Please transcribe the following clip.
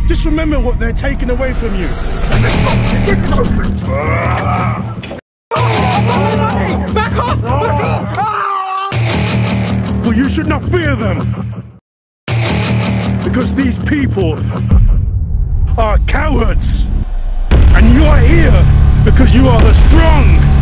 Just remember what they're taking away from you. Back off! Back off! But you should not fear them. Because these people are cowards. And you are here because you are the strong.